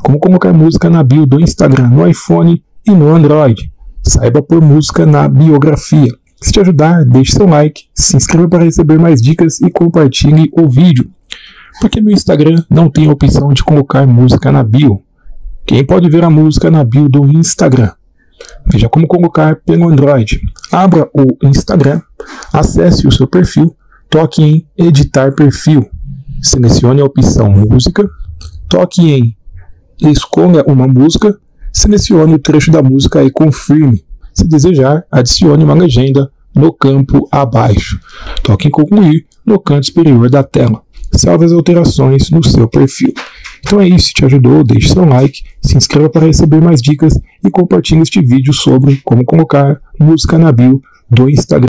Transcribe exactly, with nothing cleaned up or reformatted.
como colocar música na bio do Instagram no iPhone e no Android. Saiba pôr música na biografia. Se te ajudar, deixe seu like, se inscreva para receber mais dicas e compartilhe o vídeo. Porque no Instagram não tem a opção de colocar música na bio. Quem pode ver a música na bio do Instagram? Veja como colocar pelo Android. Abra o Instagram, acesse o seu perfil, toque em editar perfil. Selecione a opção música, toque em escolha uma música, selecione o trecho da música e confirme. Se desejar, adicione uma legenda no campo abaixo. Toque em concluir no canto superior da tela. Salve as alterações no seu perfil. Então é isso, se te ajudou, deixe seu like, se inscreva para receber mais dicas e compartilhe este vídeo sobre como colocar música na bio do Instagram.